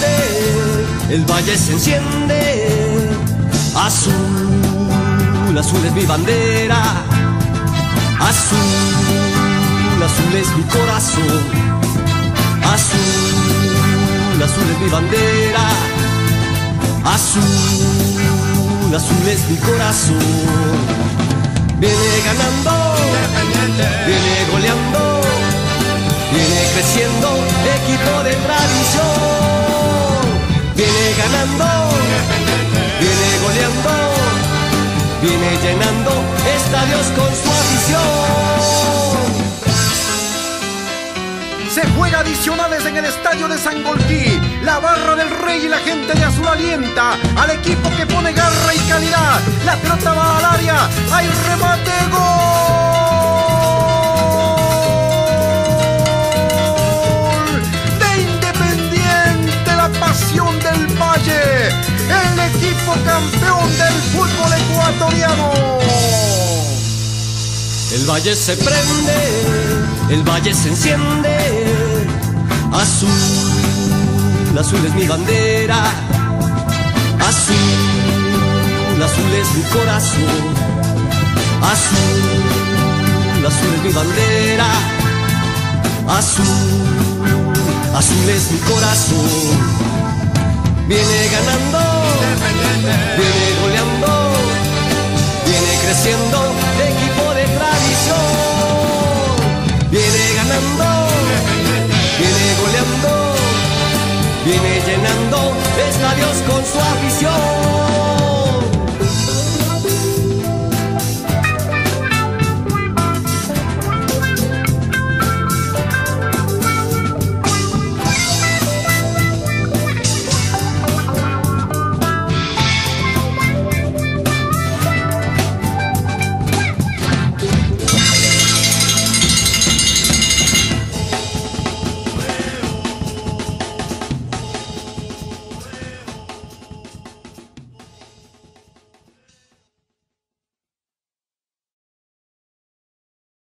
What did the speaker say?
prende, el valle se enciende. Azul, azul es mi bandera. Azul, azul es mi corazón. Azul, azul es mi bandera. Azul, azul es mi corazón. Viene ganando, viene goleando, viene creciendo, equipo de tradición. Viene ganando, viene goleando, viene llenando estadios con su afición. Se juega adicionales en el estadio de Sangolquí. La barra del Rey y la gente de azul alienta al equipo que pone garra y calidad. La pelota va al área, hay remate, gol de Independiente, la pasión del Valle, el equipo campeón del fútbol ecuatoriano. El valle se prende, el valle se enciende. Azul, azul es mi bandera. Azul, azul es mi corazón. Azul, azul es mi bandera. Azul, azul es mi corazón. Viene ganando, viene goleando, viene creciendo, equipo de tradición. Viene ganando, viene goleando, viene llenando estadios con su afición.